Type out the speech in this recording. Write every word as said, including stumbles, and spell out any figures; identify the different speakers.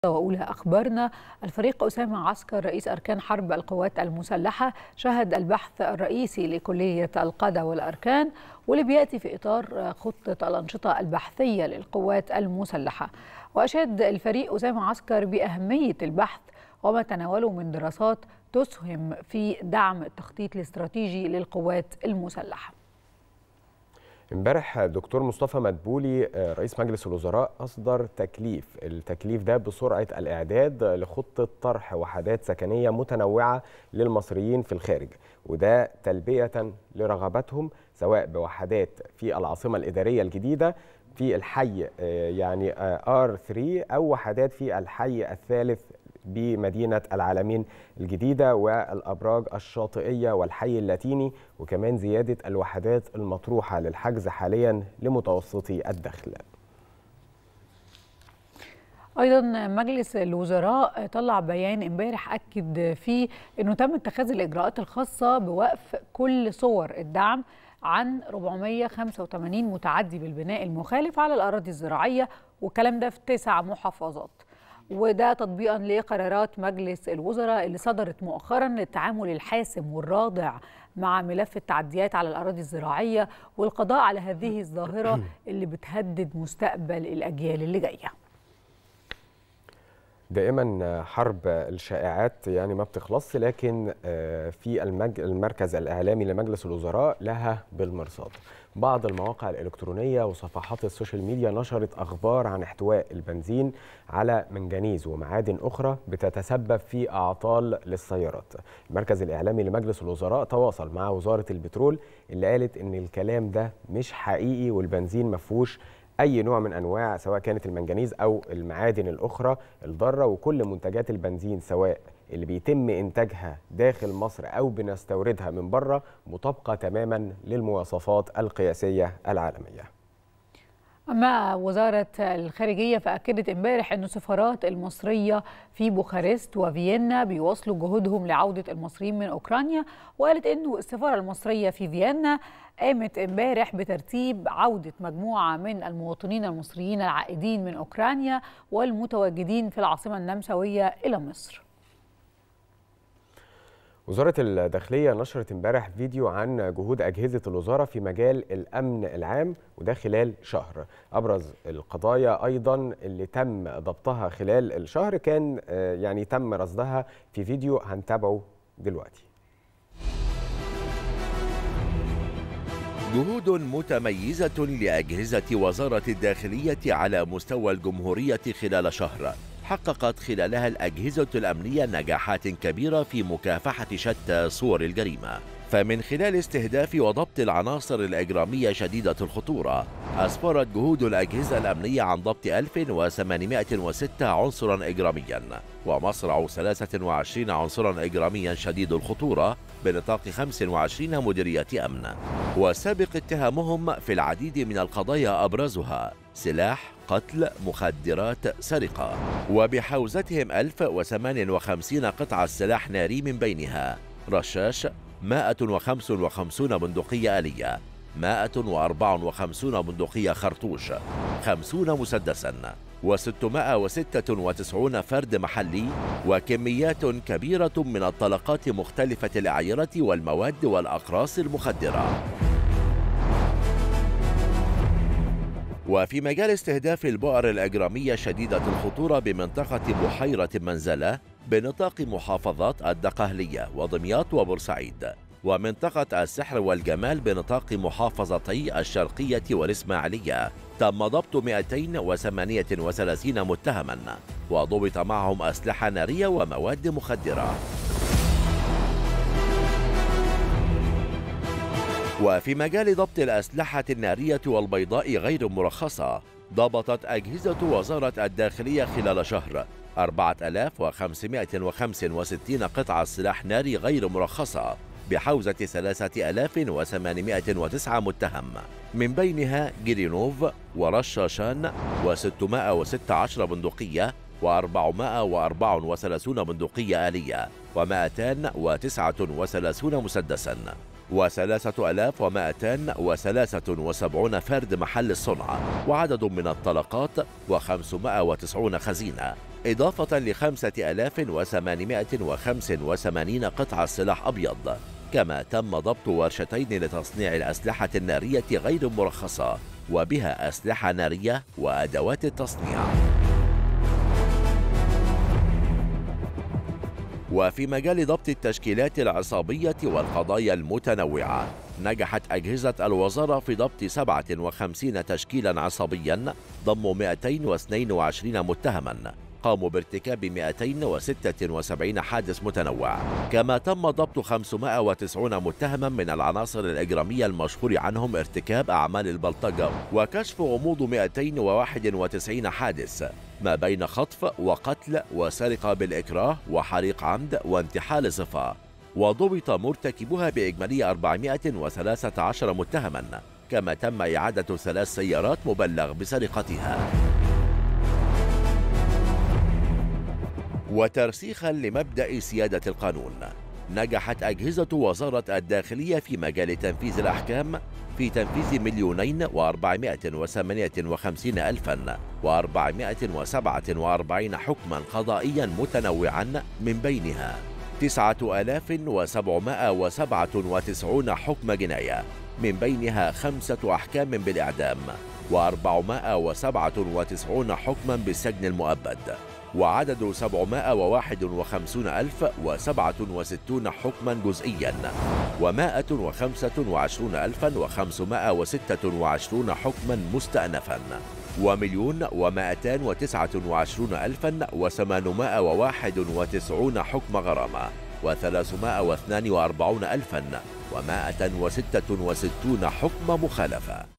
Speaker 1: وأولى أخبارنا. الفريق أسامة عسكر رئيس أركان حرب القوات المسلحة شهد البحث الرئيسي لكلية القادة والأركان، واللي بيأتي في إطار خطة الأنشطة البحثية للقوات المسلحة. وأشاد الفريق أسامة عسكر بأهمية البحث وما تناوله من دراسات تسهم في دعم التخطيط الاستراتيجي للقوات المسلحة.
Speaker 2: امبارح الدكتور مصطفى مدبولي رئيس مجلس الوزراء أصدر تكليف، التكليف ده بسرعة الإعداد لخطة طرح وحدات سكنية متنوعة للمصريين في الخارج، وده تلبية لرغباتهم سواء بوحدات في العاصمة الإدارية الجديدة في الحي يعني آر ثلاثة أو وحدات في الحي الثالث بمدينة العالمين الجديدة والأبراج الشاطئية والحي اللاتيني، وكمان زيادة الوحدات المطروحة للحجز حاليا لمتوسطي الدخل.
Speaker 1: أيضا مجلس الوزراء طلع بيان امبارح أكد فيه أنه تم اتخاذ الإجراءات الخاصة بوقف كل صور الدعم عن أربعمائة وخمسة وثمانين متعدي بالبناء المخالف على الأراضي الزراعية، والكلام ده في تسع محافظات، وده تطبيقا لقرارات مجلس الوزراء اللي صدرت مؤخرا للتعامل الحاسم والراضع مع ملف التعديات على الأراضي الزراعية والقضاء على هذه الظاهرة اللي بتهدد مستقبل الأجيال اللي جاية.
Speaker 2: دائما حرب الشائعات يعني ما بتخلص، لكن في المركز الإعلامي لمجلس الوزراء لها بالمرصاد. بعض المواقع الإلكترونية وصفحات السوشيال ميديا نشرت أخبار عن احتواء البنزين على منجنيز ومعادن أخرى بتتسبب في أعطال للسيارات. المركز الإعلامي لمجلس الوزراء تواصل مع وزارة البترول اللي قالت إن الكلام ده مش حقيقي، والبنزين مفهوش أي نوع من أنواع سواء كانت المنجنيز أو المعادن الأخرى الضارة، وكل منتجات البنزين سواء اللي بيتم إنتاجها داخل مصر أو بنستوردها من بره مطابقة تماما للمواصفات القياسية العالمية.
Speaker 1: أما وزارة الخارجية فأكدت امبارح أن السفارات المصرية في بوخارست وفيينا بيواصلوا جهودهم لعودة المصريين من أوكرانيا، وقالت أنه السفارة المصرية في فيينا قامت امبارح بترتيب عودة مجموعة من المواطنين المصريين العائدين من أوكرانيا والمتواجدين في العاصمة النمساوية إلى مصر.
Speaker 2: وزارة الداخلية نشرت امبارح فيديو عن جهود أجهزة الوزارة في مجال الأمن العام، وده خلال شهر. أبرز القضايا أيضا اللي تم ضبطها خلال الشهر كان يعني تم رصدها في فيديو هنتابعه دلوقتي.
Speaker 3: جهود متميزة لأجهزة وزارة الداخلية على مستوى الجمهورية خلال شهر حققت خلالها الأجهزة الأمنية نجاحات كبيرة في مكافحة شتى صور الجريمة. فمن خلال استهداف وضبط العناصر الإجرامية شديدة الخطورة، أسفرت جهود الأجهزة الأمنية عن ضبط ألف وثمانمائة وستة عنصرا إجراميا ومصرع ثلاثة وعشرين عنصرا إجراميا شديد الخطورة بنطاق خمس وعشرين مديريات أمن، وسابق اتهامهم في العديد من القضايا أبرزها سلاح، قتل، مخدرات، سرقة، وبحوزتهم ألف وثمانية وخمسين قطعة سلاح ناري، من بينها رشاش، مائة وخمسة وخمسين بندقية آلية، مائة وأربعة وخمسين بندقية خرطوش، خمسين مسدسا، وستمائة وستة وتسعين فرد محلي، وكميات كبيرة من الطلقات مختلفة الأعيرة والمواد والأقراص المخدرة. وفي مجال استهداف البؤر الإجرامية شديدة الخطورة بمنطقة بحيرة منزلة بنطاق محافظات الدقهلية ودمياط وبورسعيد، ومنطقة السحر والجمال بنطاق محافظتي الشرقية والإسماعيلية، تم ضبط مئتين وثمانية وثلاثين متهما وضبط معهم أسلحة نارية ومواد مخدرة. وفي مجال ضبط الأسلحة النارية والبيضاء غير مرخصة، ضبطت أجهزة وزارة الداخلية خلال شهر أربعة آلاف وخمسمائة وخمسة وستين قطعة سلاح ناري غير مرخصة بحوزة ثلاثة آلاف وثمانمائة وتسعة متهم، من بينها جرينوف ورشاشان وستمائة وستة عشر بندقية وأربعمائة وأربعة وثلاثين بندقية آلية ومائتين وتسعة وثلاثين مسدسا وثلاثة آلاف ومائتين وثلاثة وسبعين فرد محل الصنع، وعدد من الطلقات وخمسمائة وتسعين خزينة، إضافة لخمسة آلاف وثمانمائة وخمسة وثمانين قطعة سلاح أبيض. كما تم ضبط ورشتين لتصنيع الأسلحة النارية غير المرخصة وبها أسلحة نارية وأدوات التصنيع. وفي مجال ضبط التشكيلات العصابية والقضايا المتنوعة، نجحت أجهزة الوزارة في ضبط سبعة وخمسين تشكيلا عصابيا ضموا مئتين واثنين وعشرين متهما قاموا بارتكاب مئتين وستة وسبعين حادث متنوع. كما تم ضبط خمسمائة وتسعين متهما من العناصر الإجرامية المشهور عنهم ارتكاب أعمال البلطجة، وكشف غموض مئتين وواحد وتسعين حادث ما بين خطف وقتل وسرقة بالإكراه وحريق عمد وانتحال صفة، وضبط مرتكبها بإجمالي أربعمائة وثلاثة عشر متهما. كما تم إعادة ثلاث سيارات مبلغ بسرقتها. وترسيخا لمبدأ سيادة القانون، نجحت أجهزة وزارة الداخلية في مجال تنفيذ الأحكام في تنفيذ مليونين وأربعمائة وثمانية وخمسين ألفا وأربعمائة وسبعة وأربعين حكما قضائيا متنوعا، من بينها تسعة آلاف وسبعمائة وسبعة وتسعين حكم جناية، من بينها خمسة أحكام بالإعدام وأربعمائة وسبعة وتسعين حكما بالسجن المؤبد، وعدد سبعمائة وواحد وخمسين ألف وسبعة وستين حكما جزئيا، ومائة وخمسة وعشرين ألفا وخمسمائة وستة وعشرين حكما مستأنفا، ومليون ومائتان وتسعة وعشرين ألفا وثمانمائة وواحد وتسعين حكم غرامة، وثلاثمائة واثنان وأربعين ألفا ومائة وستة وستين حكم مخالفة.